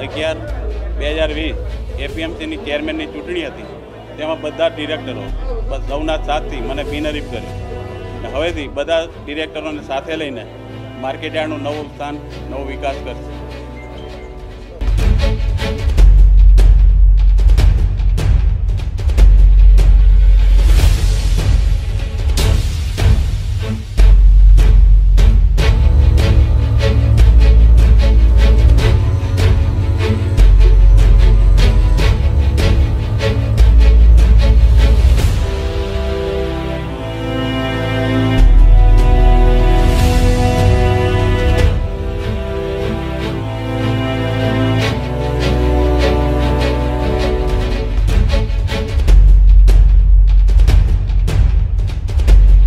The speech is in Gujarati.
11/2020 એપીએમસીની ચેરમેનની ચૂંટણી હતી, તેમાં બધા ડિરેક્ટરો બસ સૌના સાથથી મને બિનહરીફ કર્યો. હવેથી બધા ડિરેક્ટરોને સાથે લઈને માર્કેટયાર્ડનું નવું સ્થાન, નવો વિકાસ કરશે.